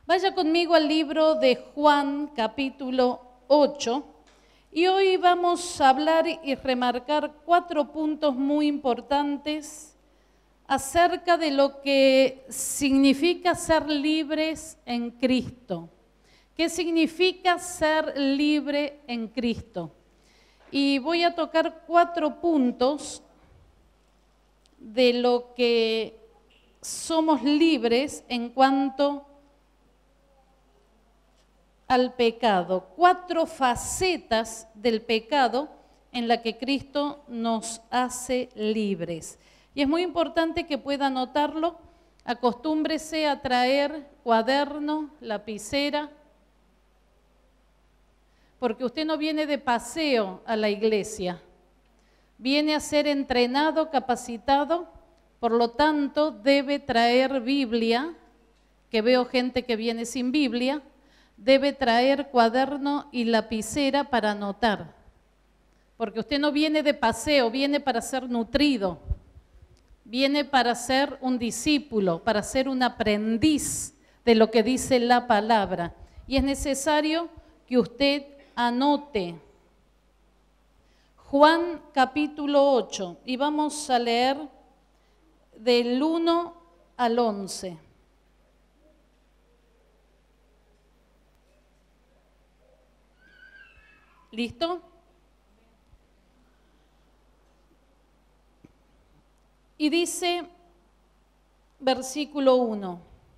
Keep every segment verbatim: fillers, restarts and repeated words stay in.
Vaya conmigo al libro de Juan, capítulo ocho, y hoy vamos a hablar y remarcar cuatro puntos muy importantes acerca de lo que significa ser libres en Cristo. ¿Qué significa ser libre en Cristo? Y voy a tocar cuatro puntos de lo que somos libres en cuanto al pecado. Cuatro facetas del pecado en la que Cristo nos hace libres. Y es muy importante que pueda anotarlo. Acostúmbrese a traer cuaderno, lapicera, porque usted no viene de paseo a la iglesia, viene a ser entrenado, capacitado, por lo tanto debe traer Biblia, que veo gente que viene sin Biblia, debe traer cuaderno y lapicera para anotar, porque usted no viene de paseo, viene para ser nutrido, viene para ser un discípulo, para ser un aprendiz de lo que dice la palabra, y es necesario que usted anote. Juan capítulo ocho, y vamos a leer del uno al once. ¿Listo? Y dice, versículo uno,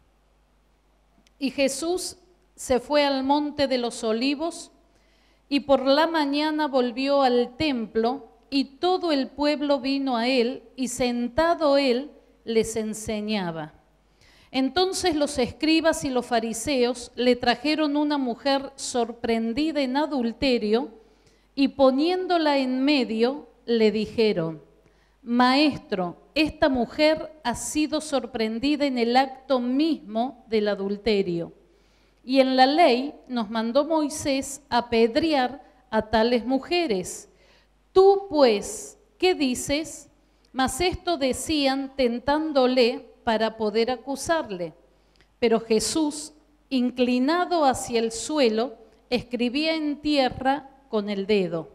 y Jesús se fue al monte de los olivos, y por la mañana volvió al templo, y todo el pueblo vino a él, y sentado él les enseñaba. Entonces los escribas y los fariseos le trajeron una mujer sorprendida en adulterio, y poniéndola en medio, le dijeron, Maestro, esta mujer ha sido sorprendida en el acto mismo del adulterio. Y en la ley nos mandó Moisés apedrear a tales mujeres. Tú, pues, ¿qué dices? Mas esto decían tentándole para poder acusarle. Pero Jesús, inclinado hacia el suelo, escribía en tierra con el dedo.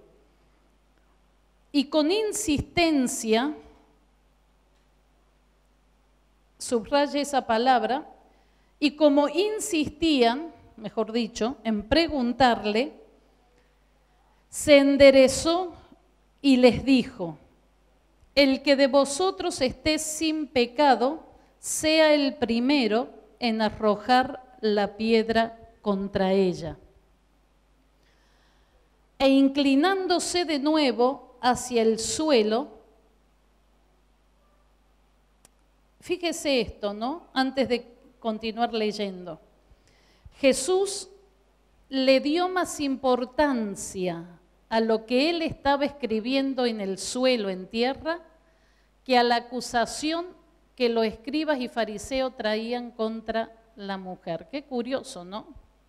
Y con insistencia, subraye esa palabra, y como insistían, mejor dicho, en preguntarle, se enderezó y les dijo, el que de vosotros esté sin pecado, sea el primero en arrojar la piedra contra ella. E inclinándose de nuevo hacia el suelo, fíjese esto, ¿no? Antes de continuar leyendo. Jesús le dio más importancia a lo que él estaba escribiendo en el suelo, en tierra, que a la acusación que los escribas y fariseos traían contra la mujer. Qué curioso, ¿no?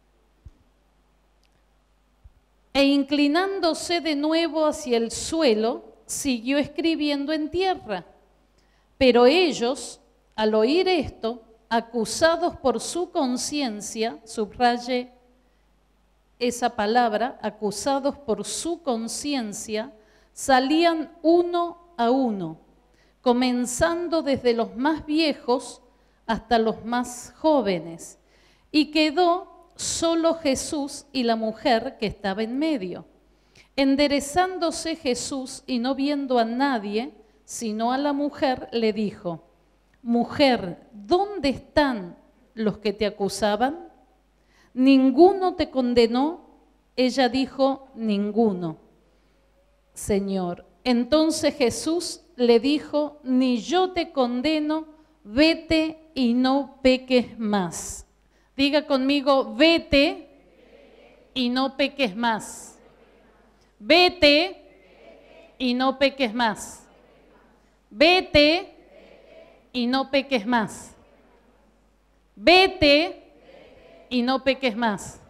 E inclinándose de nuevo hacia el suelo, siguió escribiendo en tierra. Pero ellos, al oír esto, acusados por su conciencia, subraye esa palabra, acusados por su conciencia, salían uno a uno, comenzando desde los más viejos hasta los más jóvenes, y quedó solo Jesús y la mujer que estaba en medio. Enderezándose Jesús y no viendo a nadie, sino a la mujer, le dijo, Mujer, ¿dónde están los que te acusaban? ¿Ninguno te condenó? Ella dijo, ninguno, Señor. Entonces Jesús le dijo, ni yo te condeno, vete y no peques más. Diga conmigo, vete y no peques más. Vete y no peques más. Vete y no peques más. Vete y no peques más.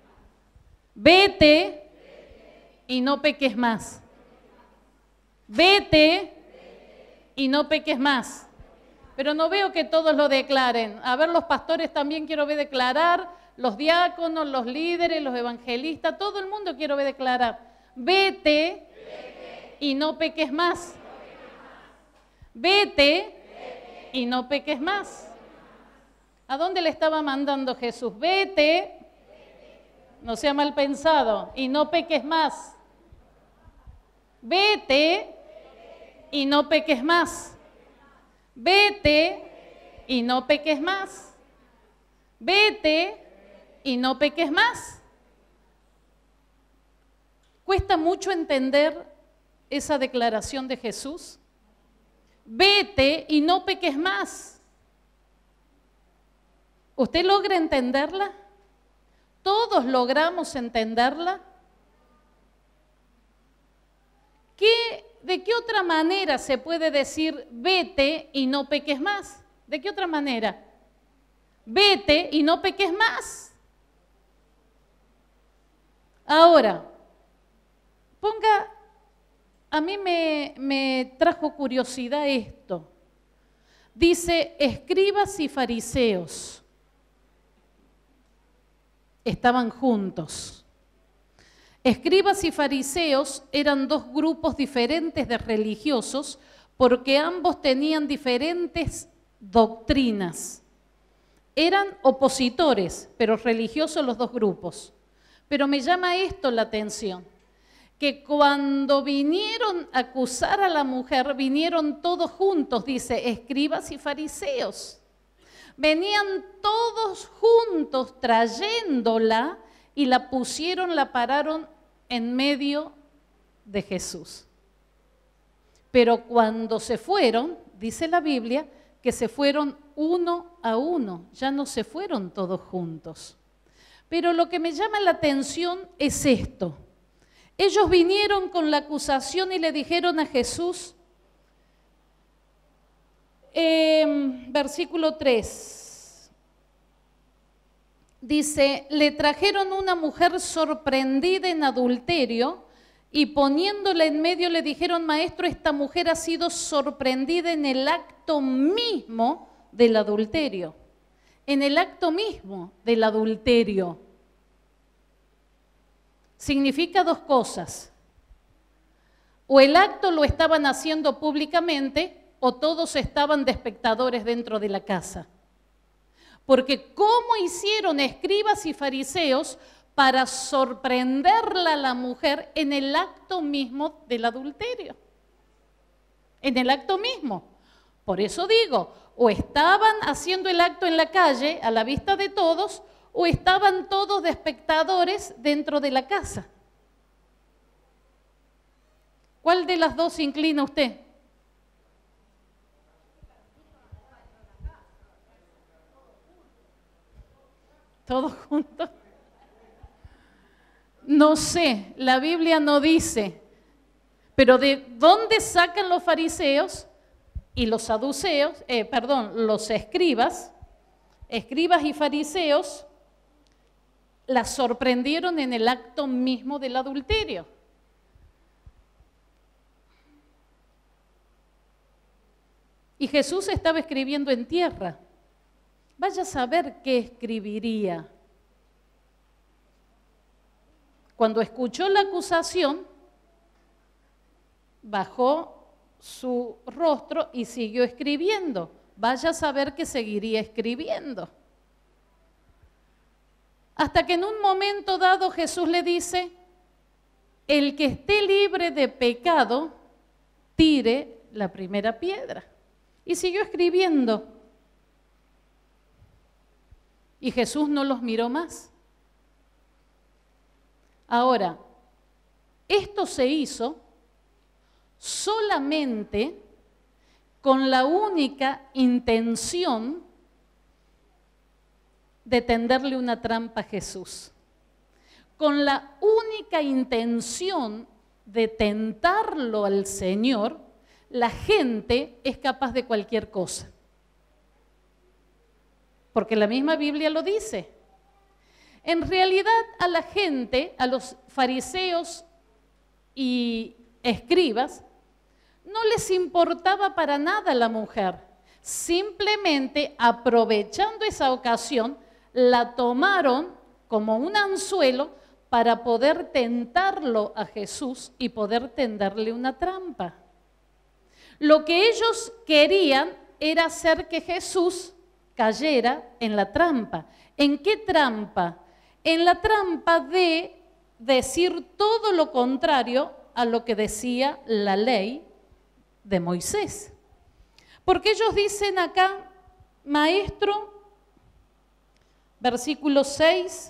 Vete y no peques más. Vete y no peques más. pero no veo que todos lo declaren. A ver, los pastores también quiero ver declarar, los diáconos, los líderes, los evangelistas, todo el mundo quiero ver declarar. Vete, Vete. y no peques más. Vete, Vete y no peques más. ¿A dónde le estaba mandando Jesús? Vete, Vete. no sea mal pensado, y no peques más. Vete, Vete y no peques más. Vete y no peques más. Vete y no peques más. ¿Cuesta mucho entender esa declaración de Jesús? Vete y no peques más. ¿Usted logra entenderla? ¿Todos logramos entenderla? ¿Qué, ¿De qué otra manera se puede decir vete y no peques más? ¿De qué otra manera? Vete y no peques más. Ahora, ponga, a mí me, me trajo curiosidad esto. Dice, escribas y fariseos estaban juntos. Escribas y fariseos eran dos grupos diferentes de religiosos porque ambos tenían diferentes doctrinas. Eran opositores, pero religiosos los dos grupos. Pero me llama esto la atención, que cuando vinieron a acusar a la mujer, vinieron todos juntos, dice, escribas y fariseos. Venían todos juntos trayéndola y la pusieron, la pararon en medio de Jesús. Pero cuando se fueron, dice la Biblia, que se fueron uno a uno, ya no se fueron todos juntos. Pero lo que me llama la atención es esto. Ellos vinieron con la acusación y le dijeron a Jesús, eh, versículo tres, dice, le trajeron una mujer sorprendida en adulterio y poniéndola en medio le dijeron, maestro, esta mujer ha sido sorprendida en el acto mismo del adulterio. En el acto mismo del adulterio. Significa dos cosas. O el acto lo estaban haciendo públicamente o todos estaban de espectadores dentro de la casa. Porque ¿cómo hicieron escribas y fariseos para sorprenderla a la mujer en el acto mismo del adulterio? En el acto mismo. Por eso digo, o estaban haciendo el acto en la calle a la vista de todos, o estaban todos de espectadores dentro de la casa. ¿Cuál de las dos se inclina usted? ¿Todos juntos? No sé, la Biblia no dice, pero ¿de dónde sacan los fariseos y los saduceos, eh, perdón, los escribas, escribas y fariseos, la sorprendieron en el acto mismo del adulterio? Y Jesús estaba escribiendo en tierra. Vaya a saber qué escribiría. Cuando escuchó la acusación, bajó su rostro y siguió escribiendo. Vaya a saber que seguiría escribiendo. Hasta que en un momento dado Jesús le dice, el que esté libre de pecado, tire la primera piedra. Y siguió escribiendo. Y Jesús no los miró más. Ahora, esto se hizo solamente con la única intención de tenderle una trampa a Jesús. Con la única intención de tentarlo al Señor, la gente es capaz de cualquier cosa. Porque la misma Biblia lo dice. En realidad a la gente, a los fariseos y escribas, no les importaba para nada la mujer. simplemente aprovechando esa ocasión, la tomaron como un anzuelo para poder tentarlo a Jesús y poder tenderle una trampa. Lo que ellos querían era hacer que Jesús cayera en la trampa. ¿En qué trampa? En la trampa de decir todo lo contrario a lo que decía la ley de Moisés. Porque ellos dicen acá, maestro, versículo seis,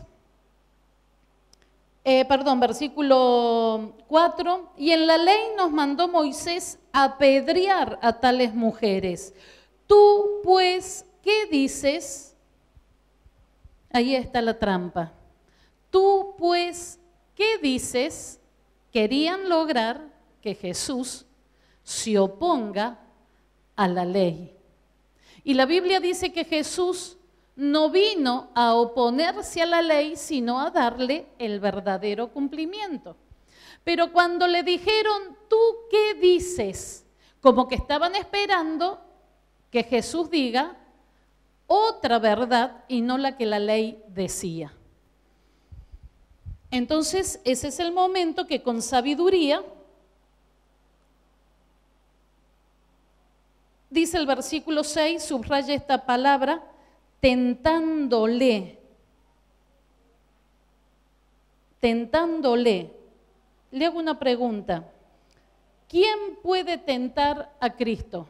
eh, perdón, versículo cuatro, y en la ley nos mandó Moisés apedrear a tales mujeres. Tú, pues, ¿qué dices? Ahí está la trampa. Tú, pues, ¿qué dices? Querían lograr que Jesús se oponga a la ley. Y la Biblia dice que Jesús no vino a oponerse a la ley, sino a darle el verdadero cumplimiento. Pero cuando le dijeron, ¿tú qué dices? Como que estaban esperando que Jesús diga otra verdad y no la que la ley decía. Entonces, ese es el momento que con sabiduría, dice el versículo seis, subraya esta palabra, tentándole, tentándole. Le hago una pregunta. ¿Quién puede tentar a Cristo?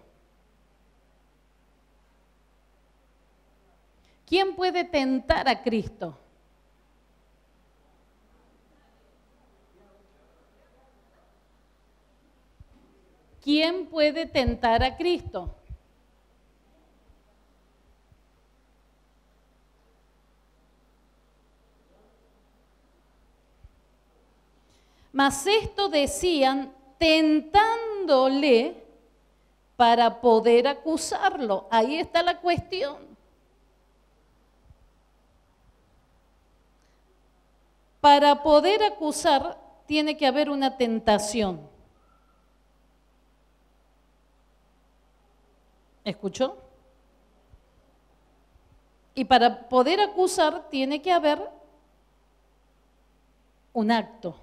¿Quién puede tentar a Cristo? ¿Quién puede tentar a Cristo? Mas esto decían tentándole para poder acusarlo. Ahí está la cuestión. Para poder acusar tiene que haber una tentación. ¿Escuchó? Y para poder acusar tiene que haber un acto.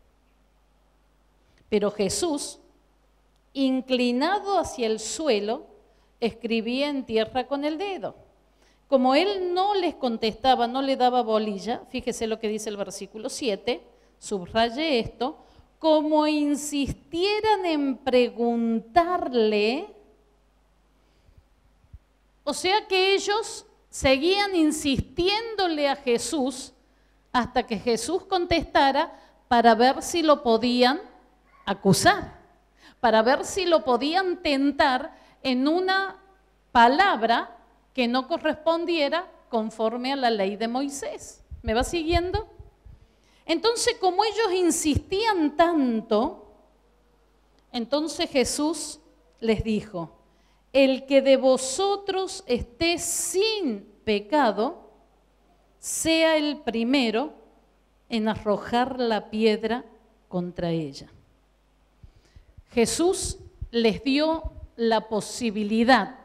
Pero Jesús, inclinado hacia el suelo, escribía en tierra con el dedo. Como él no les contestaba, no le daba bolilla, fíjese lo que dice el versículo siete, subraye esto, como insistieran en preguntarle, o sea que ellos seguían insistiéndole a Jesús hasta que Jesús contestara para ver si lo podían acusar, para ver si lo podían tentar en una palabra que no correspondiera conforme a la ley de Moisés. ¿Me va siguiendo? Entonces, como ellos insistían tanto, entonces Jesús les dijo, el que de vosotros esté sin pecado, sea el primero en arrojar la piedra contra ella. Jesús les dio la posibilidad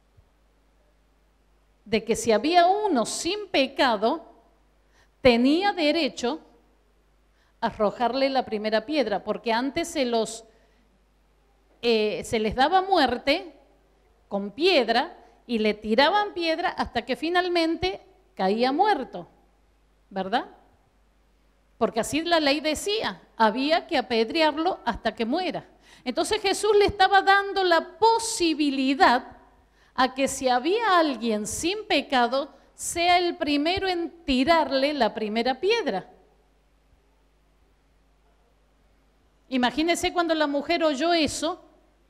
de que si había uno sin pecado, tenía derecho a arrojarle la primera piedra, porque antes se, los, eh, se les daba muerte con piedra y le tiraban piedra hasta que finalmente caía muerto, ¿verdad? Porque así la ley decía, había que apedrearlo hasta que muera. Entonces Jesús le estaba dando la posibilidad a que si había alguien sin pecado, sea el primero en tirarle la primera piedra. Imagínense cuando la mujer oyó eso,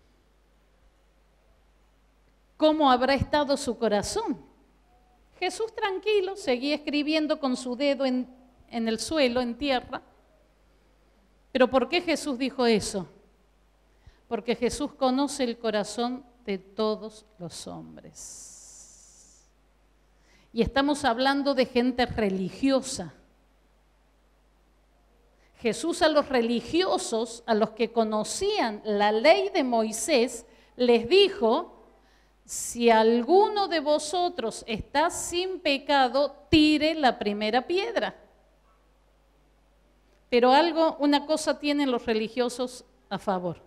¿cómo habrá estado su corazón? Jesús tranquilo, seguía escribiendo con su dedo en, en el suelo, en tierra. ¿Pero por qué Jesús dijo eso? Porque Jesús conoce el corazón de todos los hombres. Y estamos hablando de gente religiosa. Jesús a los religiosos, a los que conocían la ley de Moisés, les dijo, si alguno de vosotros está sin pecado, tire la primera piedra. Pero algo, una cosa tienen los religiosos a favor.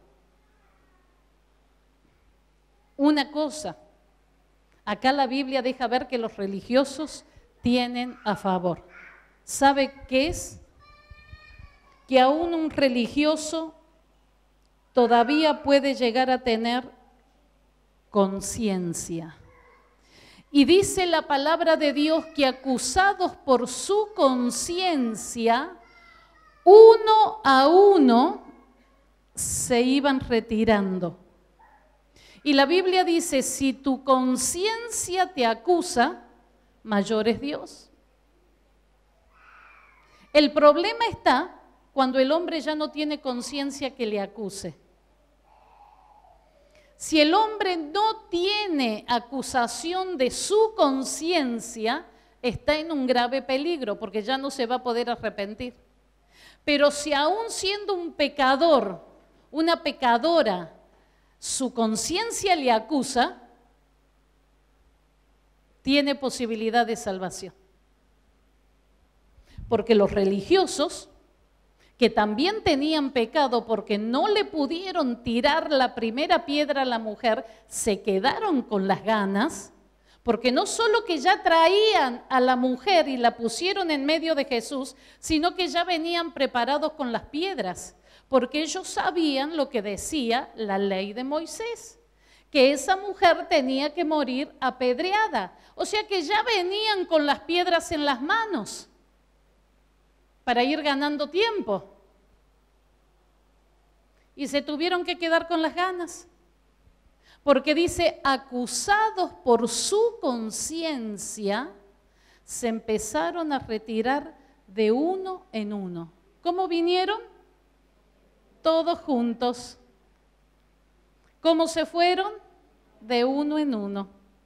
Una cosa. Acá la Biblia deja ver que los religiosos tienen a favor. ¿Sabe qué es? Que aún un religioso todavía puede llegar a tener conciencia. Y dice la palabra de Dios que acusados por su conciencia, uno a uno se iban retirando. Y la Biblia dice, si tu conciencia te acusa, mayor es Dios. El problema está cuando el hombre ya no tiene conciencia que le acuse. Si el hombre no tiene acusación de su conciencia, está en un grave peligro porque ya no se va a poder arrepentir. Pero si aún siendo un pecador, una pecadora, su conciencia le acusa, tiene posibilidad de salvación. Porque los religiosos, que también tenían pecado porque no le pudieron tirar la primera piedra a la mujer, se quedaron con las ganas, porque no solo que ya traían a la mujer y la pusieron en medio de Jesús, sino que ya venían preparados con las piedras, porque ellos sabían lo que decía la ley de Moisés, que esa mujer tenía que morir apedreada. O sea que ya venían con las piedras en las manos para ir ganando tiempo. Y se tuvieron que quedar con las ganas. Porque dice, acusados por su conciencia, se empezaron a retirar de uno en uno. ¿Cómo vinieron? Todos juntos. ¿Cómo se fueron? De uno en uno.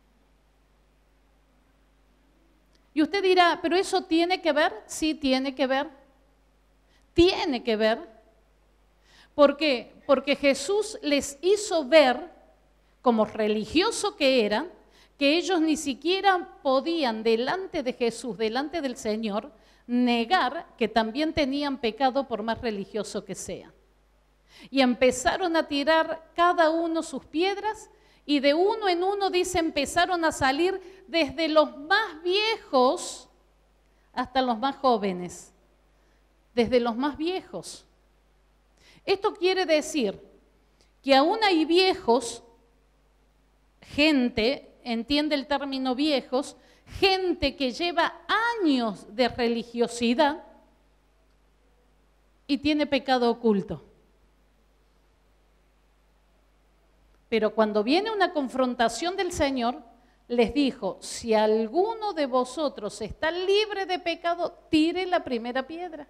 Y usted dirá, ¿pero eso tiene que ver? Sí, tiene que ver. Tiene que ver. ¿Por qué? Porque Jesús les hizo ver, como religiosos que eran, que ellos ni siquiera podían delante de Jesús, delante del Señor, negar que también tenían pecado por más religioso que sean. Y empezaron a tirar cada uno sus piedras y de uno en uno, dice, empezaron a salir desde los más viejos hasta los más jóvenes. Desde los más viejos. Esto quiere decir que aún hay viejos, gente, entiende el término viejos, gente que lleva años de religiosidad y tiene pecado oculto. Pero cuando viene una confrontación del Señor, les dijo, si alguno de vosotros está libre de pecado, tire la primera piedra.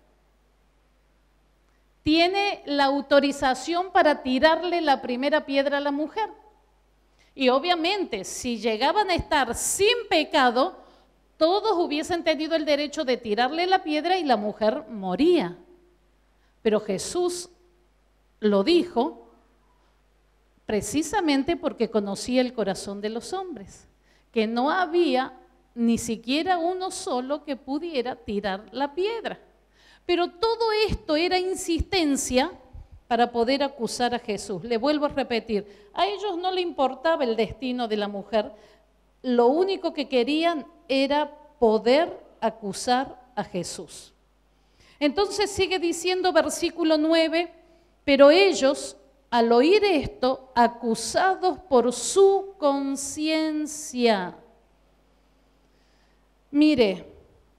Tiene la autorización para tirarle la primera piedra a la mujer. Y obviamente, si llegaban a estar sin pecado, todos hubiesen tenido el derecho de tirarle la piedra y la mujer moría. Pero Jesús lo dijo precisamente porque conocía el corazón de los hombres, que no había ni siquiera uno solo que pudiera tirar la piedra. Pero todo esto era insistencia para poder acusar a Jesús. Le vuelvo a repetir, a ellos no le importaba el destino de la mujer, lo único que querían era poder acusar a Jesús. Entonces sigue diciendo versículo nueve, pero ellos, al oír esto, acusados por su conciencia. Mire,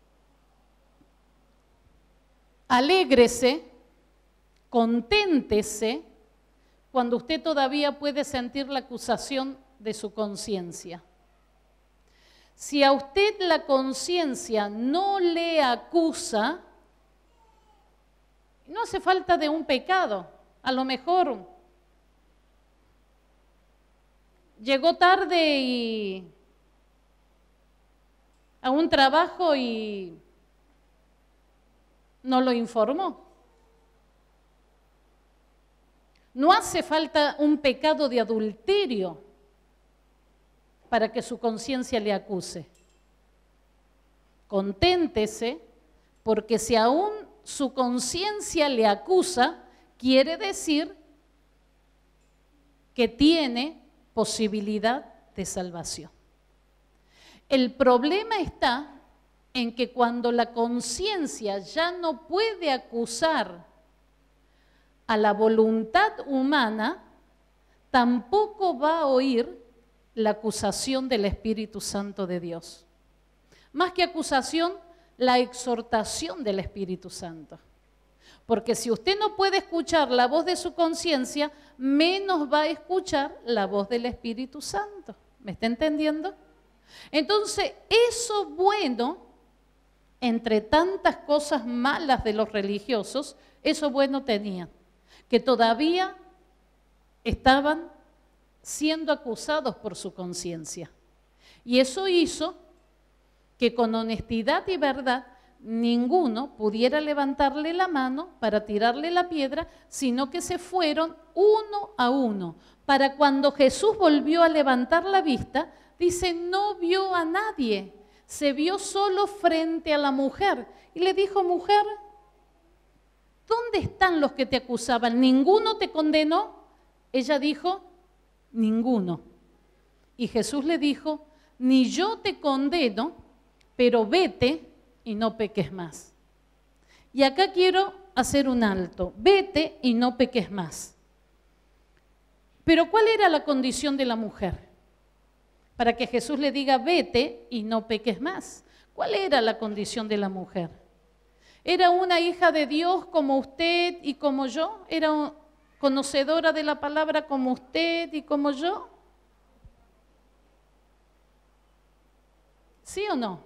alégrese, conténtese cuando usted todavía puede sentir la acusación de su conciencia. Si a usted la conciencia no le acusa, no hace falta de un pecado. A lo mejor llegó tarde y a un trabajo y no lo informó. No hace falta un pecado de adulterio. para que su conciencia le acuse. Conténtese, porque si aún su conciencia le acusa, quiere decir que tiene posibilidad de salvación. El problema está en que cuando la conciencia ya no puede acusar a la voluntad humana, tampoco va a oír la acusación del Espíritu Santo de Dios. Más que acusación, la exhortación del Espíritu Santo. Porque si usted no puede escuchar la voz de su conciencia, menos va a escuchar la voz del Espíritu Santo. ¿Me está entendiendo? Entonces, eso bueno, entre tantas cosas malas de los religiosos, eso bueno tenían, que todavía estaban siendo acusados por su conciencia. Y eso hizo que con honestidad y verdad ninguno pudiera levantarle la mano para tirarle la piedra, sino que se fueron uno a uno. Para cuando Jesús volvió a levantar la vista, dice, no vio a nadie, se vio solo frente a la mujer. Y le dijo, mujer, ¿dónde están los que te acusaban? ¿Ninguno te condenó? Ella dijo, ninguno. Y Jesús le dijo, ni yo te condeno, pero vete y no peques más. Y acá quiero hacer un alto, vete y no peques más. Pero ¿cuál era la condición de la mujer? Para que Jesús le diga, vete y no peques más. ¿Cuál era la condición de la mujer? ¿Era una hija de Dios como usted y como yo? ¿Era conocedora de la palabra como usted y como yo? ¿Sí o no?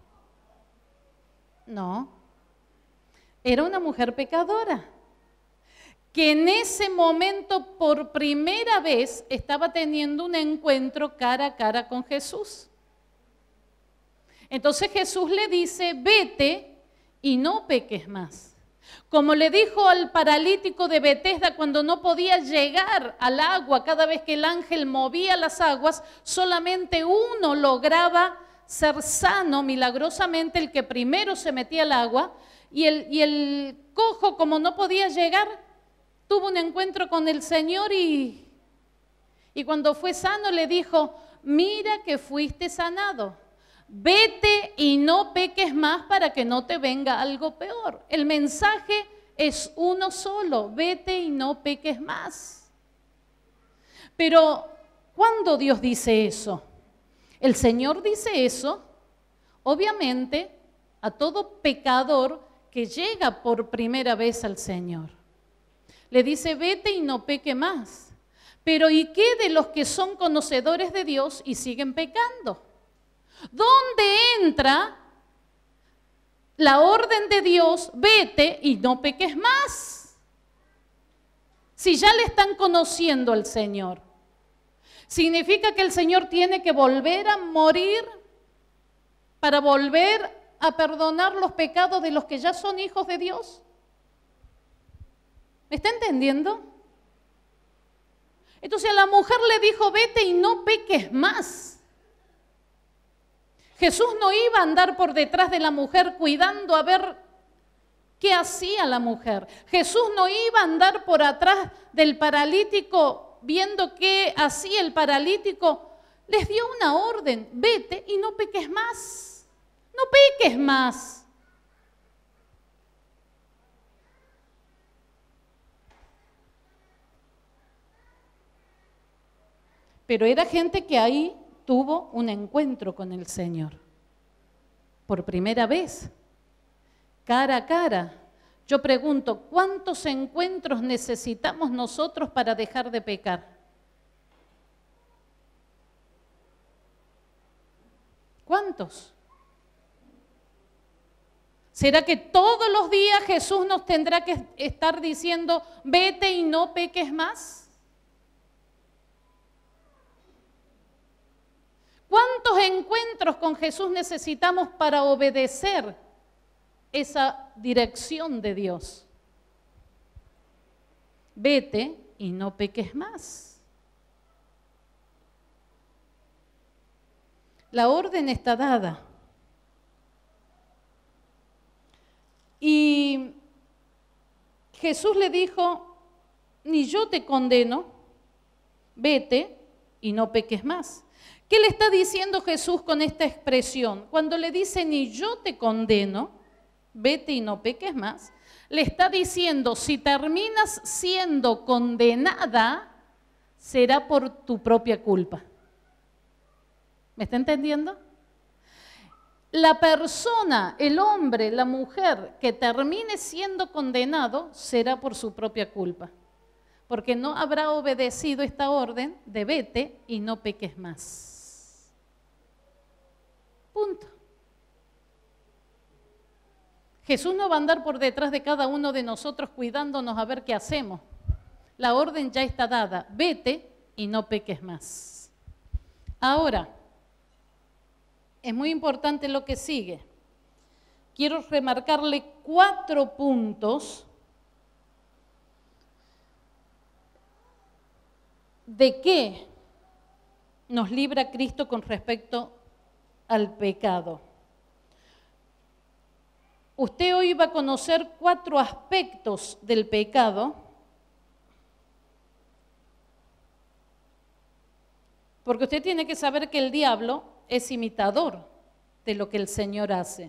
No. Era una mujer pecadora, que en ese momento por primera vez estaba teniendo un encuentro cara a cara con Jesús. Entonces Jesús le dice, vete y no peques más. Como le dijo al paralítico de Betesda cuando no podía llegar al agua, cada vez que el ángel movía las aguas, solamente uno lograba ser sano milagrosamente, el que primero se metía al agua, y el, y el cojo, como no podía llegar, tuvo un encuentro con el Señor y, y cuando fue sano le dijo, mira que fuiste sanado, vete y no peques más para que no te venga algo peor. El mensaje es uno solo, vete y no peques más. Pero, ¿cuándo Dios dice eso? El Señor dice eso, obviamente, a todo pecador que llega por primera vez al Señor. Le dice, vete y no peque más. Pero ¿y qué de los que son conocedores de Dios y siguen pecando? ¿Dónde entra la orden de Dios, vete y no peques más? Si ya le están conociendo al Señor. ¿Significa que el Señor tiene que volver a morir para volver a perdonar los pecados de los que ya son hijos de Dios? ¿Me está entendiendo? Entonces a la mujer le dijo, vete y no peques más. Jesús no iba a andar por detrás de la mujer cuidando a ver qué hacía la mujer. Jesús no iba a andar por atrás del paralítico viendo qué hacía el paralítico. Les dio una orden, vete y no peques más. No peques más. Pero era gente que ahí tuvo un encuentro con el Señor. Por primera vez, cara a cara. Yo pregunto, ¿cuántos encuentros necesitamos nosotros para dejar de pecar? ¿Cuántos? ¿Será que todos los días Jesús nos tendrá que estar diciendo, vete y no peques más? ¿Cuántos encuentros con Jesús necesitamos para obedecer esa dirección de Dios? Vete y no peques más. La orden está dada. Y Jesús le dijo, ni yo te condeno, vete y no peques más. ¿Qué le está diciendo Jesús con esta expresión? Cuando le dice, ni yo te condeno, vete y no peques más, le está diciendo, si terminas siendo condenada, será por tu propia culpa. ¿Me está entendiendo? La persona, el hombre, la mujer que termine siendo condenado será por su propia culpa, porque no habrá obedecido esta orden de vete y no peques más. Punto. Jesús no va a andar por detrás de cada uno de nosotros cuidándonos a ver qué hacemos. La orden ya está dada, vete y no peques más. Ahora, es muy importante lo que sigue. Quiero remarcarle cuatro puntos de qué nos libra Cristo con respecto al pecado. Usted hoy va a conocer cuatro aspectos del pecado, porque usted tiene que saber que el diablo es imitador de lo que el Señor hace.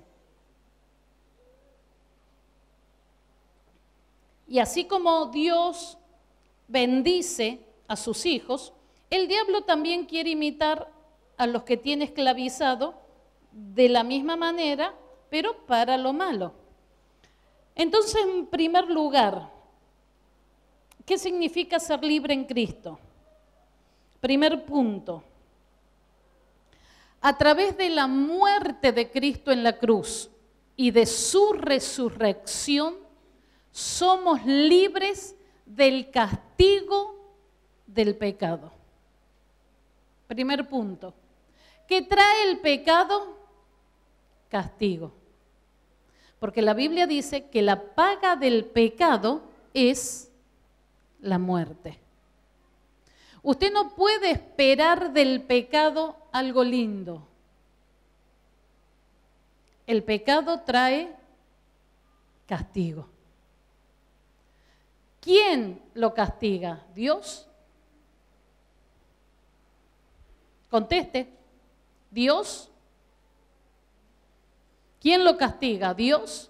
Y así como Dios bendice a sus hijos, el diablo también quiere imitar a los que tiene esclavizado de la misma manera, pero para lo malo. Entonces, en primer lugar, ¿qué significa ser libre en Cristo? Primer punto. A través de la muerte de Cristo en la cruz y de su resurrección, somos libres del castigo del pecado. Primer punto. ¿Qué trae el pecado? Castigo. Porque la Biblia dice que la paga del pecado es la muerte. Usted no puede esperar del pecado algo lindo. El pecado trae castigo. ¿Quién lo castiga? ¿Dios? Conteste. ¿Dios? ¿Quién lo castiga? ¿Dios?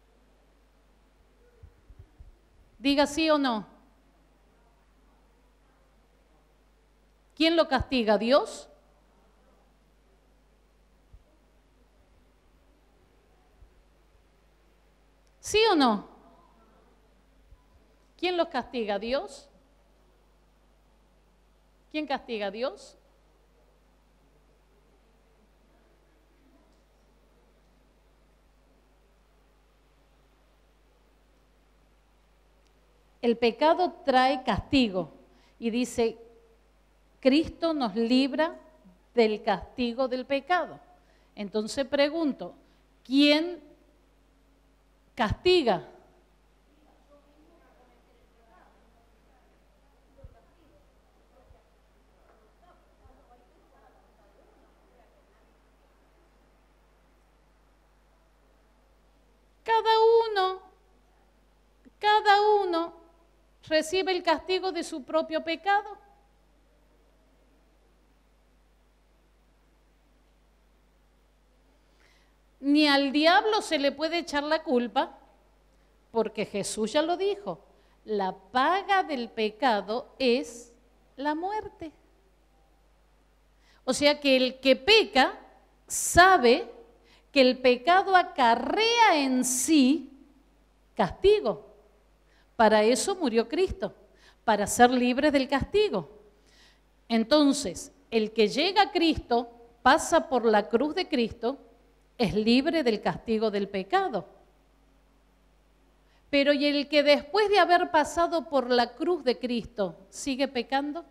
Diga sí o no. ¿Quién lo castiga? ¿Dios? ¿Sí o no? ¿Quién los castiga? ¿Dios? ¿Quién castiga? ¿Dios? El pecado trae castigo y dice, Cristo nos libra del castigo del pecado. Entonces pregunto, ¿quién castiga? Cada uno, cada uno recibe el castigo de su propio pecado. Ni al diablo se le puede echar la culpa, porque Jesús ya lo dijo, la paga del pecado es la muerte. O sea que el que peca sabe que el pecado acarrea en sí castigo. Para eso murió Cristo, para ser libres del castigo. Entonces, el que llega a Cristo, pasa por la cruz de Cristo, es libre del castigo del pecado. Pero ¿y el que después de haber pasado por la cruz de Cristo sigue pecando?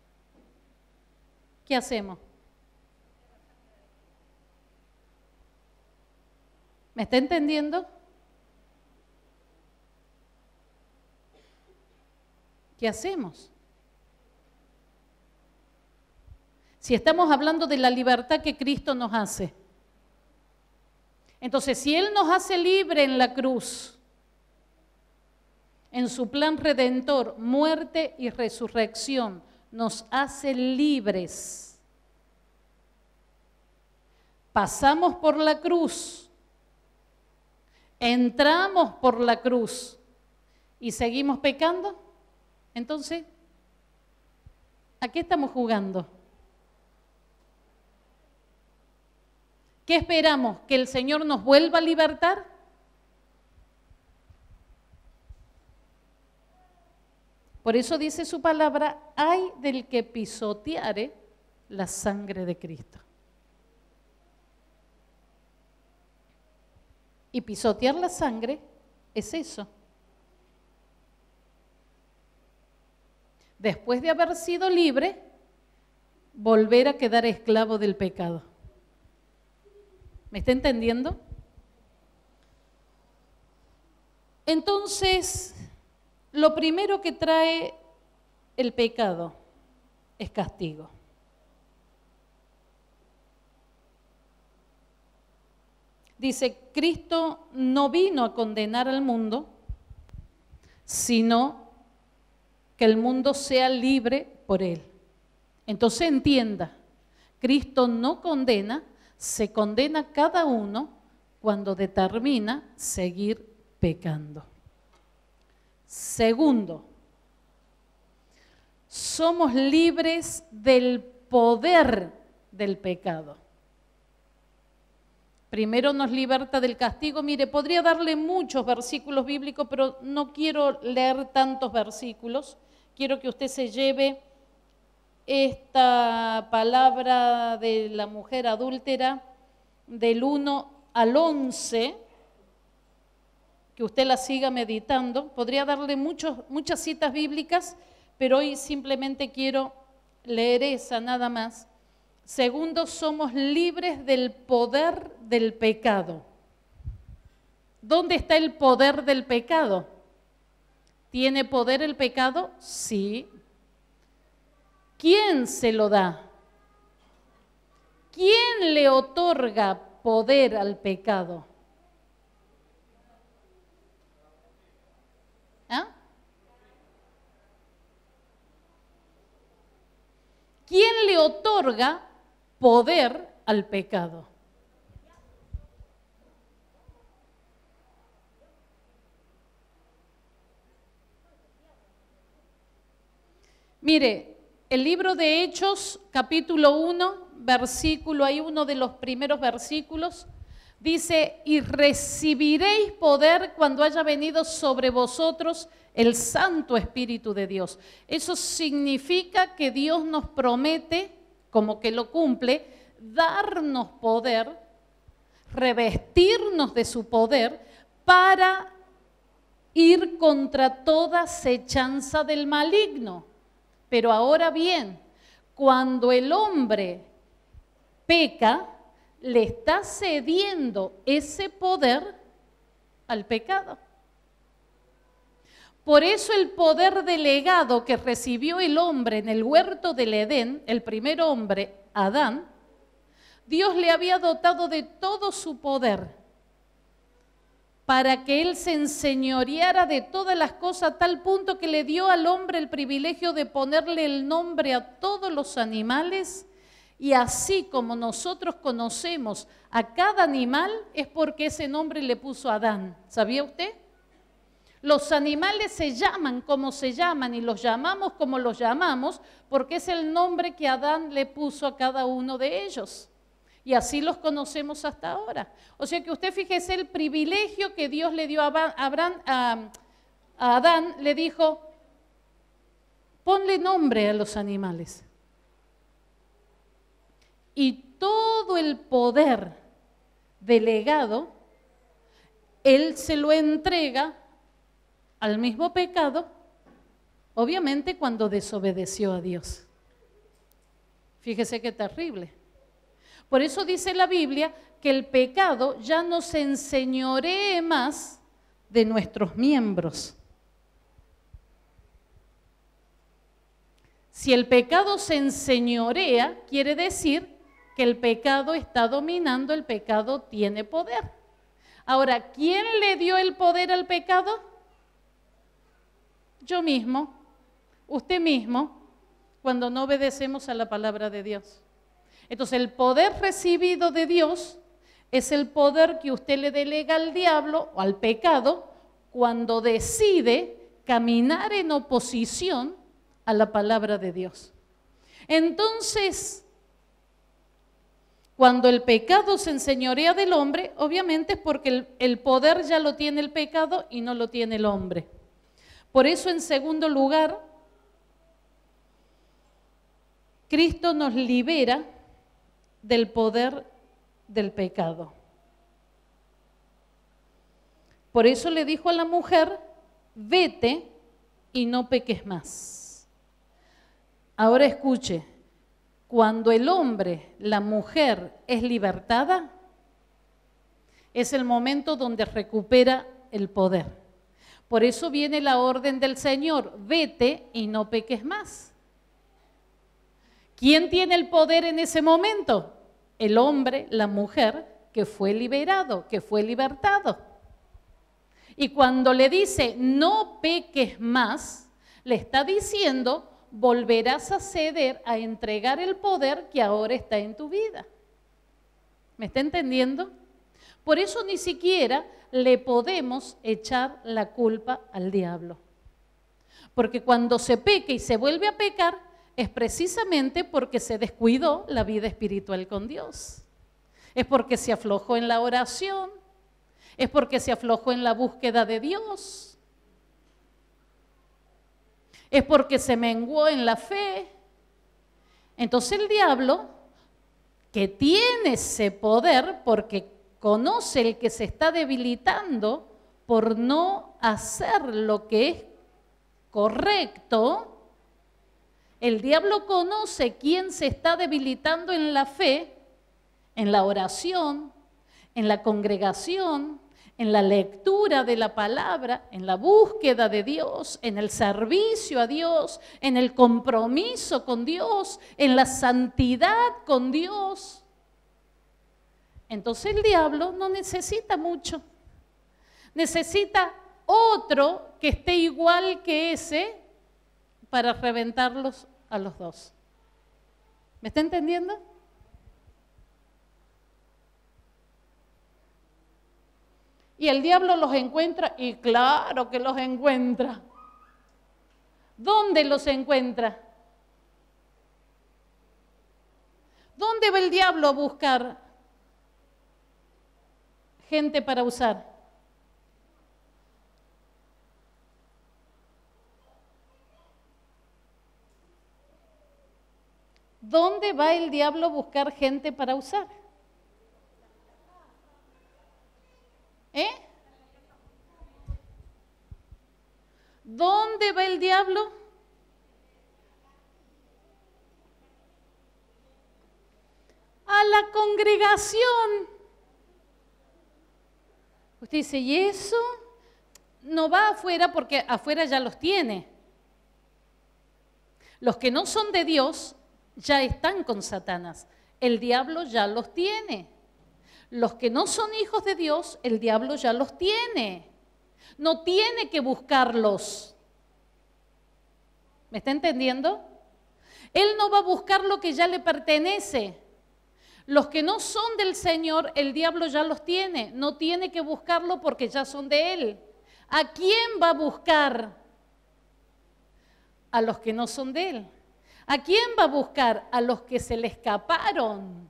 ¿Qué hacemos? ¿Me está entendiendo? ¿Qué hacemos? Si estamos hablando de la libertad que Cristo nos hace. Entonces, si Él nos hace libre en la cruz, en su plan redentor, muerte y resurrección, nos hace libres. Pasamos por la cruz, entramos por la cruz y seguimos pecando. Entonces, ¿a qué estamos jugando? ¿Qué esperamos? ¿Que el Señor nos vuelva a libertar? Por eso dice su palabra, ay del que pisoteare la sangre de Cristo. Y pisotear la sangre es eso. Después de haber sido libre, volver a quedar esclavo del pecado. ¿Me está entendiendo? Entonces, lo primero que trae el pecado es castigo. Dice, Cristo no vino a condenar al mundo, sino que el mundo sea libre por él. Entonces entienda, Cristo no condena, se condena cada uno cuando determina seguir pecando. Segundo, somos libres del poder del pecado. Primero nos liberta del castigo. Mire, podría darle muchos versículos bíblicos, pero no quiero leer tantos versículos. Quiero que usted se lleve esta palabra de la mujer adúltera del uno al once, que usted la siga meditando. Podría darle muchos, muchas citas bíblicas, pero hoy simplemente quiero leer esa nada más. Segundo, somos libres del poder del pecado. ¿Dónde está el poder del pecado? ¿Tiene poder el pecado? Sí. ¿Quién se lo da? ¿Quién le otorga poder al pecado? ¿Ah? ¿Quién le otorga poder al pecado? Mire, el libro de Hechos, capítulo uno, versículo, hay uno de los primeros versículos, dice, y recibiréis poder cuando haya venido sobre vosotros el Santo Espíritu de Dios. Eso significa que Dios nos promete, como que lo cumple, darnos poder, revestirnos de su poder para ir contra toda acechanza del maligno. Pero ahora bien, cuando el hombre peca, le está cediendo ese poder al pecado. Por eso el poder delegado que recibió el hombre en el huerto del Edén, el primer hombre, Adán, Dios le había dotado de todo su poder para que él se enseñoreara de todas las cosas a tal punto que le dio al hombre el privilegio de ponerle el nombre a todos los animales. Y así como nosotros conocemos a cada animal, es porque ese nombre le puso Adán. ¿Sabía usted? Los animales se llaman como se llaman y los llamamos como los llamamos porque es el nombre que Adán le puso a cada uno de ellos. Y así los conocemos hasta ahora. O sea que usted fíjese el privilegio que Dios le dio a, Abraham, a, a Adán, le dijo, ponle nombre a los animales. Y todo el poder delegado, él se lo entrega al mismo pecado, obviamente cuando desobedeció a Dios. Fíjese qué terrible. Por eso dice la Biblia que el pecado ya no se enseñoree más de nuestros miembros, Si el pecado se enseñorea, quiere decir que el pecado está dominando, el pecado tiene poder. Ahora, ¿quién le dio el poder al pecado? Yo mismo, usted mismo, cuando no obedecemos a la palabra de Dios. Entonces, el poder recibido de Dios es el poder que usted le delega al diablo o al pecado cuando decide caminar en oposición a la palabra de Dios. Entonces, cuando el pecado se enseñorea del hombre, obviamente es porque el, el poder ya lo tiene el pecado y no lo tiene el hombre. Por eso, en segundo lugar, Cristo nos libera del poder del pecado. Por eso le dijo a la mujer, vete y no peques más. Ahora escuche, cuando el hombre, la mujer es libertada, es el momento donde recupera el poder. Por eso viene la orden del Señor, vete y no peques más. ¿Quién tiene el poder en ese momento? El hombre, la mujer, que fue liberado, que fue libertado. Y cuando le dice, no peques más, le está diciendo, volverás a ceder, a entregar el poder que ahora está en tu vida. ¿Me está entendiendo? Por eso ni siquiera le podemos echar la culpa al diablo. Porque cuando se peca y se vuelve a pecar, es precisamente porque se descuidó la vida espiritual con Dios. Es porque se aflojó en la oración, es porque se aflojó en la búsqueda de Dios, es porque se menguó en la fe. Entonces el diablo, que tiene ese poder porque conoce el que se está debilitando por no hacer lo que es correcto, el diablo conoce quién se está debilitando en la fe, en la oración, en la congregación, en la lectura de la palabra, en la búsqueda de Dios, en el servicio a Dios, en el compromiso con Dios, en la santidad con Dios. Entonces el diablo no necesita mucho, necesita otro que esté igual que ese para reventarlos a los dos. ¿Me está entendiendo? Y el diablo los encuentra, y claro que los encuentra. ¿Dónde los encuentra? ¿Dónde va el diablo a buscar gente para usar? ¿Dónde va el diablo a buscar gente para usar? ¿Eh? ¿Dónde va el diablo? A la congregación. Usted dice, ¿y eso? No va afuera porque afuera ya los tiene. Los que no son de Dios ya están con Satanás. El diablo ya los tiene. Los que no son hijos de Dios, el diablo ya los tiene. No tiene que buscarlos. ¿Me está entendiendo? Él no va a buscar lo que ya le pertenece. Los que no son del Señor, el diablo ya los tiene. No tiene que buscarlo porque ya son de Él. ¿A quién va a buscar? A los que no son de Él. ¿A quién va a buscar? A los que se le escaparon.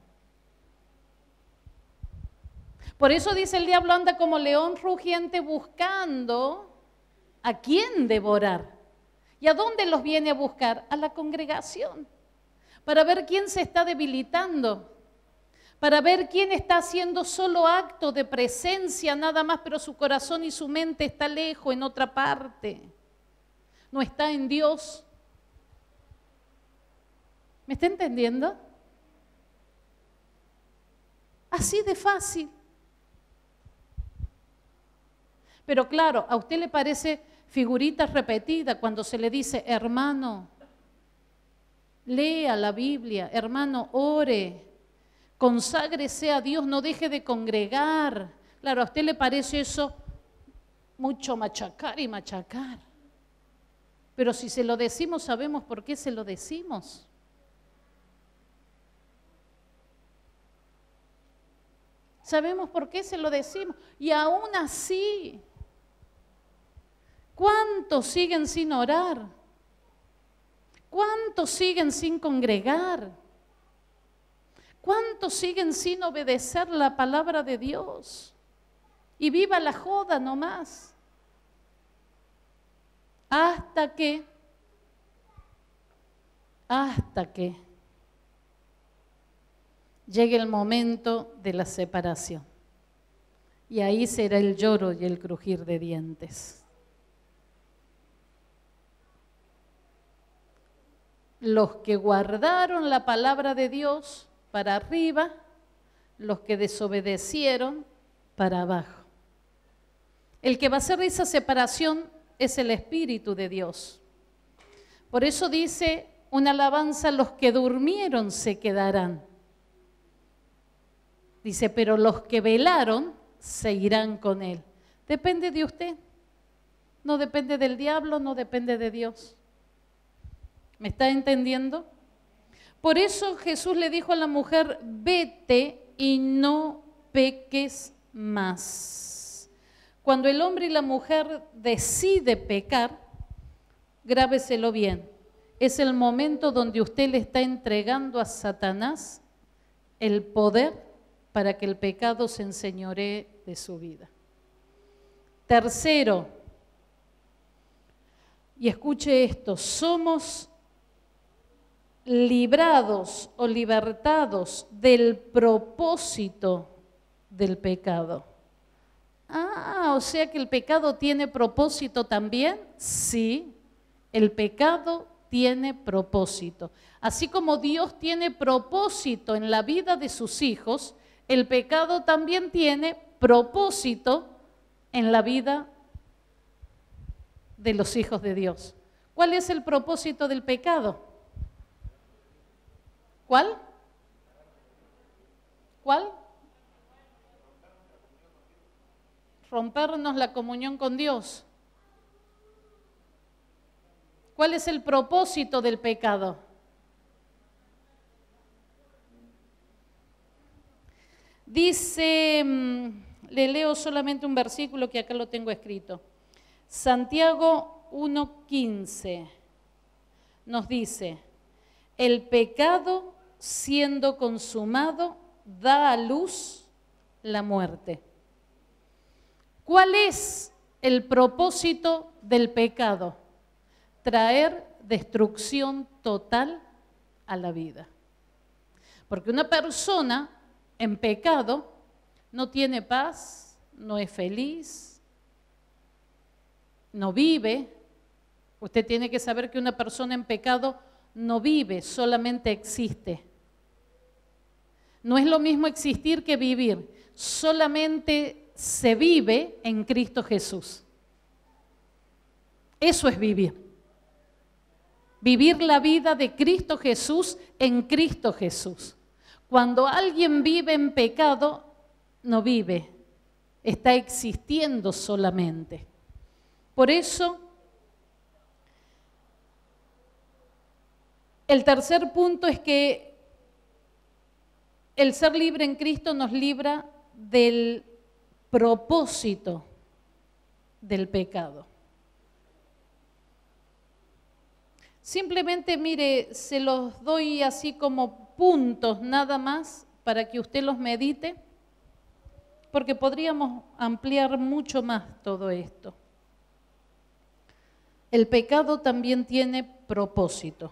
Por eso dice el diablo anda como león rugiente buscando a quién devorar. ¿Y a dónde los viene a buscar? A la congregación. Para ver quién se está debilitando. Para ver quién está haciendo solo acto de presencia nada más, pero su corazón y su mente está lejos, en otra parte. No está en Dios. ¿Me está entendiendo? Así de fácil. Pero claro, a usted le parece figurita repetida cuando se le dice, hermano, lea la Biblia, hermano, ore, conságrese a Dios, no deje de congregar. Claro, a usted le parece eso mucho machacar y machacar. Pero si se lo decimos, sabemos por qué se lo decimos. Sabemos por qué se lo decimos. Y aún así, ¿cuántos siguen sin orar? ¿Cuántos siguen sin congregar? ¿Cuántos siguen sin obedecer la palabra de Dios? Y viva la joda nomás. Hasta que, hasta que llegue el momento de la separación. Y ahí será el lloro y el crujir de dientes. Los que guardaron la palabra de Dios para arriba, los que desobedecieron para abajo. El que va a hacer esa separación es el Espíritu de Dios. Por eso dice una alabanza, los que durmieron se quedarán. Dice, pero los que velaron se irán con Él. Depende de usted. No depende del diablo, no depende de Dios. ¿Me está entendiendo? Por eso Jesús le dijo a la mujer, vete y no peques más. Cuando el hombre y la mujer deciden pecar, grábeselo bien, es el momento donde usted le está entregando a Satanás el poder para que el pecado se enseñoree de su vida. Tercero, y escuche esto, somos librados o libertados del propósito del pecado. Ah, o sea que el pecado tiene propósito también. Sí, el pecado tiene propósito. Así como Dios tiene propósito en la vida de sus hijos, el pecado también tiene propósito en la vida de los hijos de Dios. ¿Cuál es el propósito del pecado? ¿Cuál? ¿Cuál? Rompernos la comunión con Dios. ¿Cuál es el propósito del pecado? Dice, le leo solamente un versículo que acá lo tengo escrito. Santiago uno quince nos dice, el pecado siendo consumado da a luz la muerte. ¿Cuál es el propósito del pecado? Traer destrucción total a la vida. Porque una persona en pecado no tiene paz, no es feliz, no vive. Usted tiene que saber que una persona en pecado no vive, solamente existe. No es lo mismo existir que vivir, solamente se vive en Cristo Jesús. Eso es vivir. Vivir la vida de Cristo Jesús en Cristo Jesús. Cuando alguien vive en pecado, no vive, está existiendo solamente. Por eso, el tercer punto es que el ser libre en Cristo nos libra del propósito del pecado. Simplemente, mire, se los doy así como puntos nada más para que usted los medite, porque podríamos ampliar mucho más todo esto. El pecado también tiene propósito.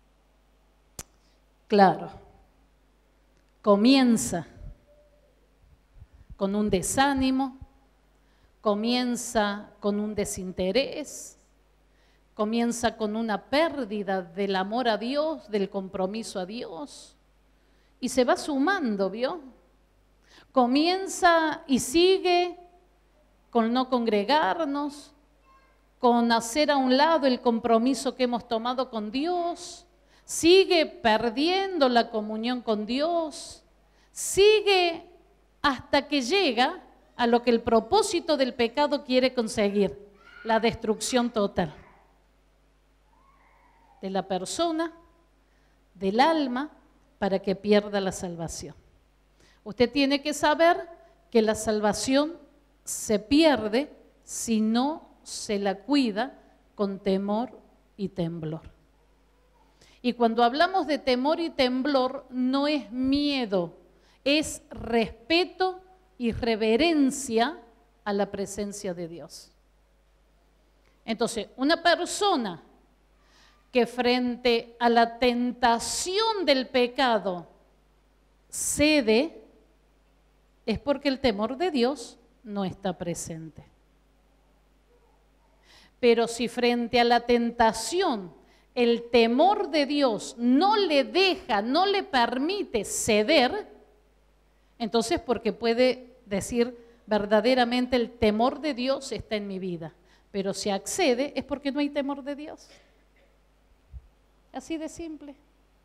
Claro, comienza con un desánimo, comienza con un desinterés, comienza con una pérdida del amor a Dios, del compromiso a Dios, y se va sumando, ¿vio? Comienza y sigue con no congregarnos, con hacer a un lado el compromiso que hemos tomado con Dios, sigue perdiendo la comunión con Dios, sigue hasta que llega a lo que el propósito del pecado quiere conseguir, la destrucción total de la persona, del alma, para que pierda la salvación. Usted tiene que saber que la salvación se pierde si no se la cuida con temor y temblor. Y cuando hablamos de temor y temblor, no es miedo, es respeto y reverencia a la presencia de Dios. Entonces, una persona que frente a la tentación del pecado cede, es porque el temor de Dios no está presente. Pero si frente a la tentación el temor de Dios no le deja, no le permite ceder, entonces porque puede decir verdaderamente el temor de Dios está en mi vida. Pero si accede es porque no hay temor de Dios. Así de simple.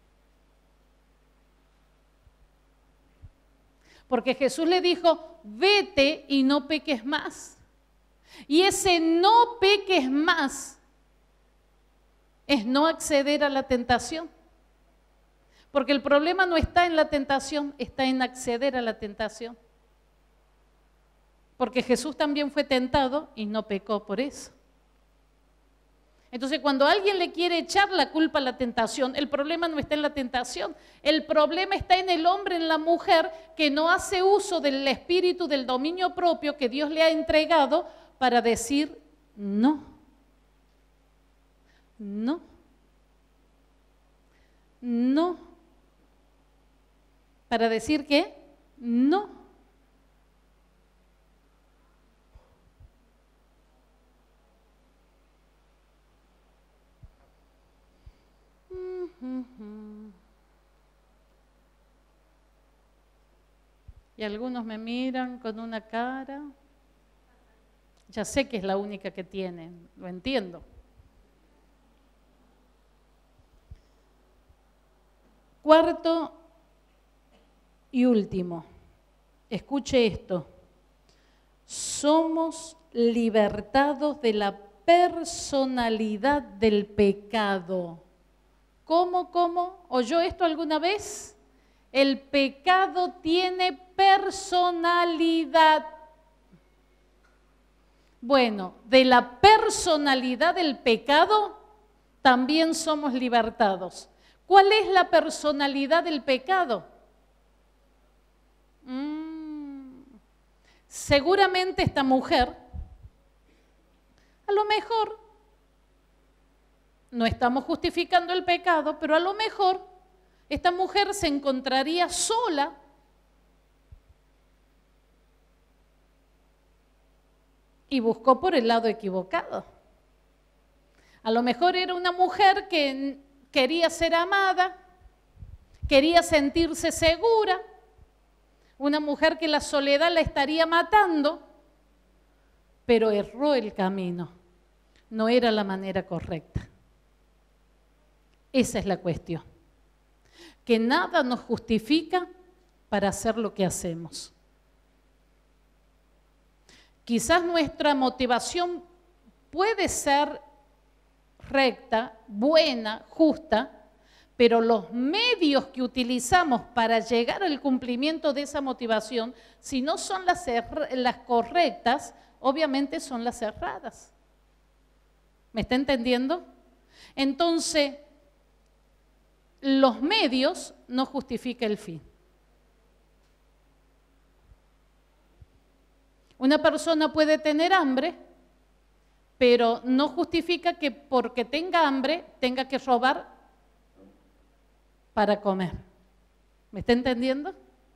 Porque Jesús le dijo, vete y no peques más. Y ese no peques más es no acceder a la tentación. Porque el problema no está en la tentación, está en acceder a la tentación. Porque Jesús también fue tentado y no pecó por eso. Entonces, cuando alguien le quiere echar la culpa a la tentación, el problema no está en la tentación, el problema está en el hombre, en la mujer, que no hace uso del espíritu, del dominio propio que Dios le ha entregado para decir no, no, no, para decir que no. Y algunos me miran con una cara, ya sé que es la única que tienen, lo entiendo. Cuarto y último, escuche esto, somos libertados de la personalidad del pecado. ¿Cómo, cómo? ¿Oyó esto alguna vez? El pecado tiene personalidad. Bueno, de la personalidad del pecado también somos libertados. ¿Cuál es la personalidad del pecado? Mm, seguramente esta mujer, a lo mejor, no estamos justificando el pecado, pero a lo mejor esta mujer se encontraría sola y buscó por el lado equivocado. A lo mejor era una mujer que quería ser amada, quería sentirse segura, una mujer que la soledad la estaría matando, pero erró el camino, no era la manera correcta. Esa es la cuestión, que nada nos justifica para hacer lo que hacemos. Quizás nuestra motivación puede ser recta, buena, justa, pero los medios que utilizamos para llegar al cumplimiento de esa motivación, si no son las, las correctas, obviamente son las erradas. ¿Me está entendiendo? Entonces, los medios no justifican el fin. Una persona puede tener hambre, pero no justifica que porque tenga hambre tenga que robar para comer. ¿Me está entendiendo?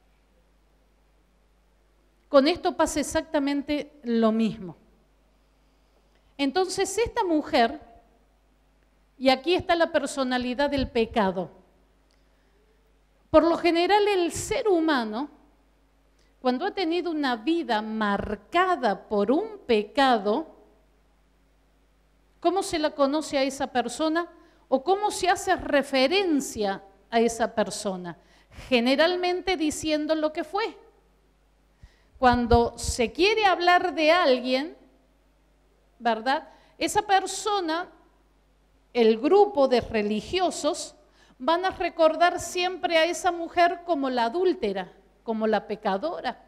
Con esto pasa exactamente lo mismo. Entonces, esta mujer, y aquí está la personalidad del pecado. Por lo general, el ser humano, cuando ha tenido una vida marcada por un pecado, ¿cómo se la conoce a esa persona? ¿O cómo se hace referencia a esa persona? Generalmente diciendo lo que fue. Cuando se quiere hablar de alguien, ¿verdad? Esa persona, el grupo de religiosos, van a recordar siempre a esa mujer como la adúltera, como la pecadora.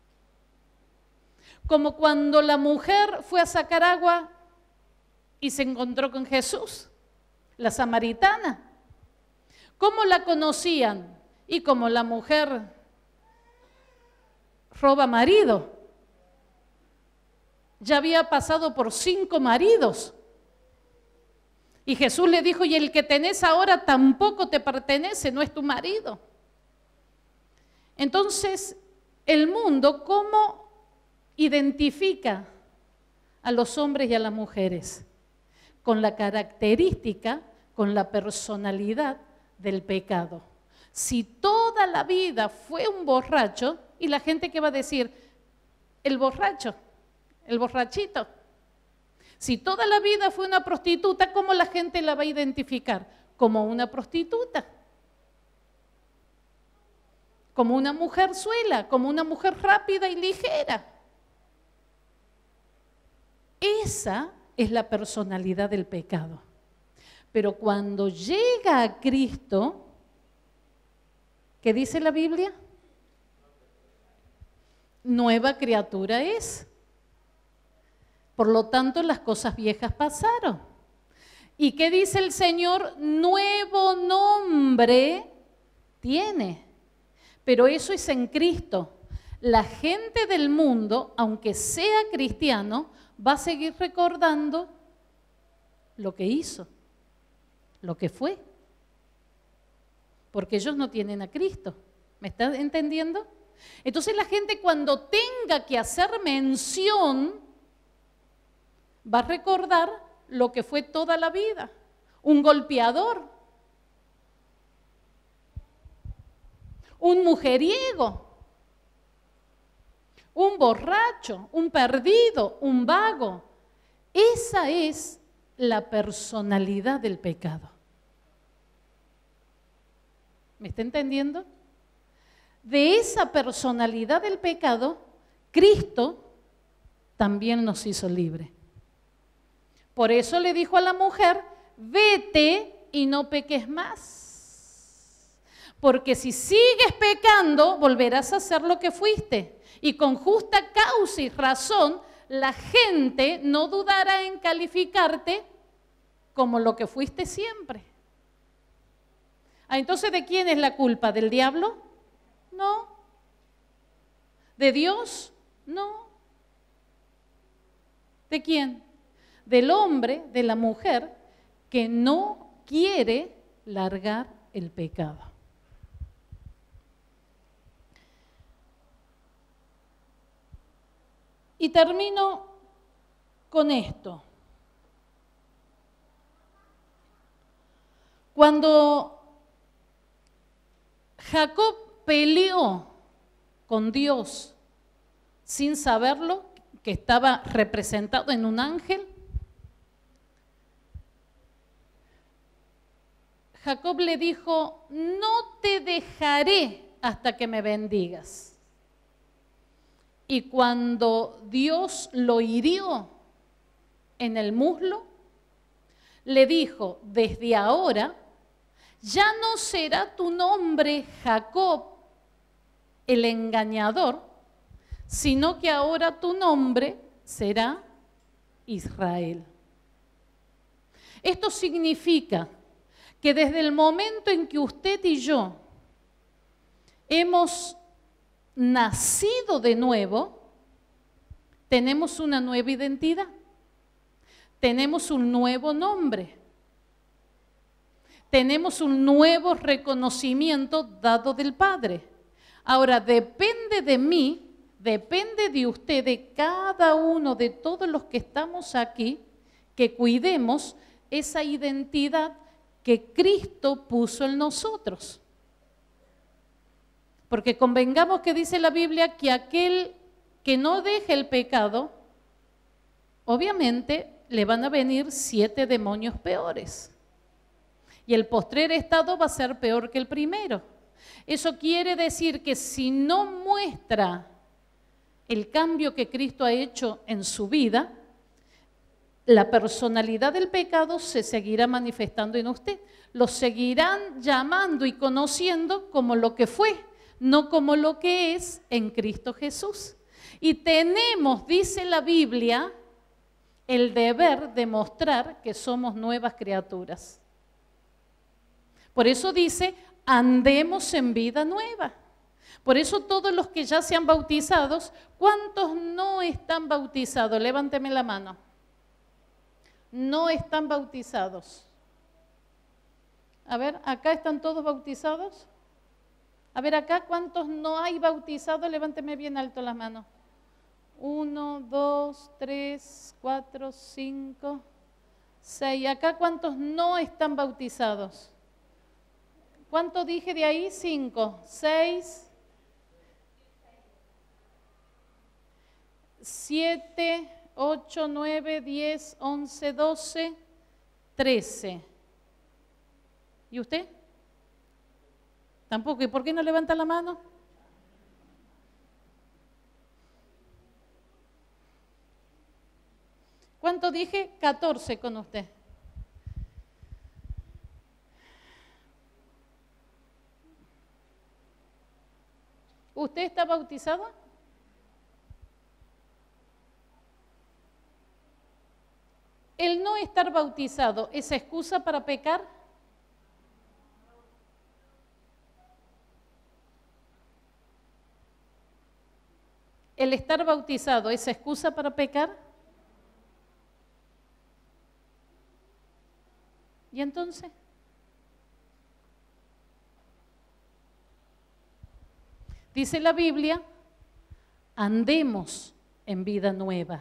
Como cuando la mujer fue a sacar agua y se encontró con Jesús, la samaritana. ¿Cómo la conocían? Y como la mujer roba marido. Ya había pasado por cinco maridos. Y Jesús le dijo, y el que tenés ahora tampoco te pertenece, no es tu marido. Entonces, el mundo, ¿cómo identifica a los hombres y a las mujeres? Con la característica, con la personalidad del pecado. Si toda la vida fue un borracho, y la gente que va a decir, el borracho, el borrachito. Si toda la vida fue una prostituta, ¿cómo la gente la va a identificar? Como una prostituta. Como una mujer suela, como una mujer rápida y ligera. Esa es la personalidad del pecado. Pero cuando llega a Cristo, ¿qué dice la Biblia? Nueva criatura es. Por lo tanto, las cosas viejas pasaron. ¿Y qué dice el Señor? Nuevo nombre tiene. Pero eso es en Cristo. La gente del mundo, aunque sea cristiano, va a seguir recordando lo que hizo, lo que fue. Porque ellos no tienen a Cristo. ¿Me está entendiendo? Entonces la gente cuando tenga que hacer mención, va a recordar lo que fue toda la vida. Un golpeador, un mujeriego, un borracho, un perdido, un vago. Esa es la personalidad del pecado. ¿Me está entendiendo? De esa personalidad del pecado, Cristo también nos hizo libre. Por eso le dijo a la mujer, vete y no peques más. Porque si sigues pecando, volverás a hacer lo que fuiste. Y con justa causa y razón, la gente no dudará en calificarte como lo que fuiste siempre. Ah, entonces, ¿de quién es la culpa? ¿Del diablo? No. ¿De Dios? No. ¿De quién? Del hombre, de la mujer, que no quiere largar el pecado. Y termino con esto. Cuando Jacob peleó con Dios sin saberlo, que estaba representado en un ángel, Jacob le dijo, no te dejaré hasta que me bendigas. Y cuando Dios lo hirió en el muslo, le dijo, desde ahora ya no será tu nombre Jacob, el engañador, sino que ahora tu nombre será Israel. Esto significa que desde el momento en que usted y yo hemos nacido de nuevo, tenemos una nueva identidad, tenemos un nuevo nombre, tenemos un nuevo reconocimiento dado del Padre. Ahora, depende de mí, depende de usted, de cada uno, de todos los que estamos aquí, que cuidemos esa identidad que Cristo puso en nosotros. Porque convengamos que dice la Biblia que aquel que no deje el pecado, obviamente le van a venir siete demonios peores. y el postrer estado va a ser peor que el primero. Eso quiere decir que si no muestra el cambio que Cristo ha hecho en su vida, la personalidad del pecado se seguirá manifestando en usted. Lo seguirán llamando y conociendo como lo que fue, no como lo que es en Cristo Jesús. Y tenemos, dice la Biblia, el deber de mostrar que somos nuevas criaturas. Por eso dice, andemos en vida nueva. Por eso todos los que ya se han bautizado, ¿cuántos no están bautizados? Levánteme la mano. No están bautizados. A ver, ¿acá están todos bautizados? A ver, acá, ¿cuántos no hay bautizados? Levánteme bien alto las manos. Uno, dos, tres, cuatro, cinco, seis. Acá, ¿cuántos no están bautizados? ¿Cuánto dije de ahí? Cinco, seis, siete, ocho, nueve, diez, once, doce, trece. ¿Y usted? Tampoco. ¿Y por qué no levanta la mano? ¿Cuánto dije? catorce con usted. ¿Usted está bautizado? ¿El no estar bautizado es excusa para pecar? ¿El estar bautizado es excusa para pecar? ¿Y entonces? Dice la Biblia, andemos en vida nueva.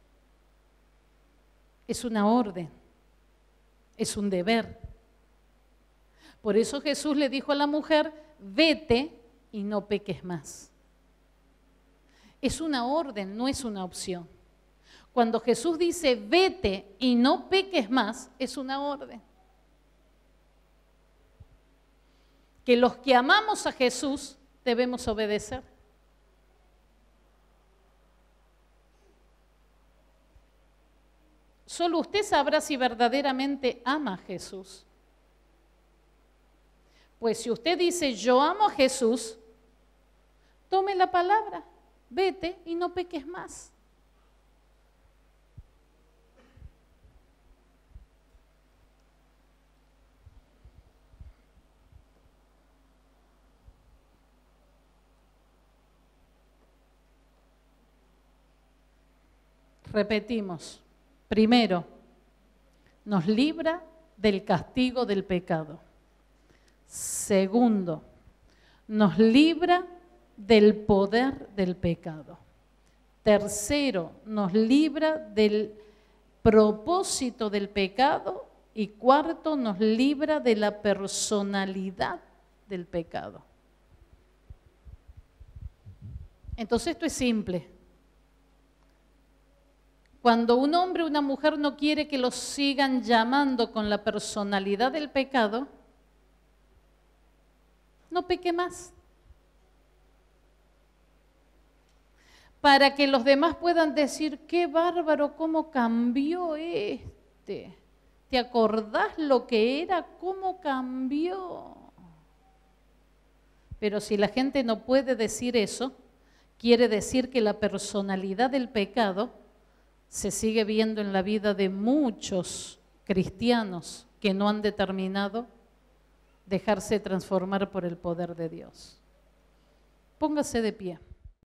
Es una orden, es un deber. Por eso Jesús le dijo a la mujer, vete y no peques más. Es una orden, no es una opción. Cuando Jesús dice, vete y no peques más, es una orden. Que los que amamos a Jesús debemos obedecer. Solo usted sabrá si verdaderamente ama a Jesús. Pues si usted dice, yo amo a Jesús, tome la palabra, vete y no peques más. Repetimos. Primero, nos libra del castigo del pecado. Segundo, nos libra del poder del pecado. Tercero, nos libra del propósito del pecado. Y cuarto, nos libra de la personalidad del pecado. Entonces esto es simple. Cuando un hombre o una mujer no quiere que los sigan llamando con la personalidad del pecado, no peque más. Para que los demás puedan decir, qué bárbaro, cómo cambió este. ¿Te acordás lo que era? ¿Cómo cambió? Pero si la gente no puede decir eso, quiere decir que la personalidad del pecado se sigue viendo en la vida de muchos cristianos que no han determinado dejarse transformar por el poder de Dios. Póngase de pie.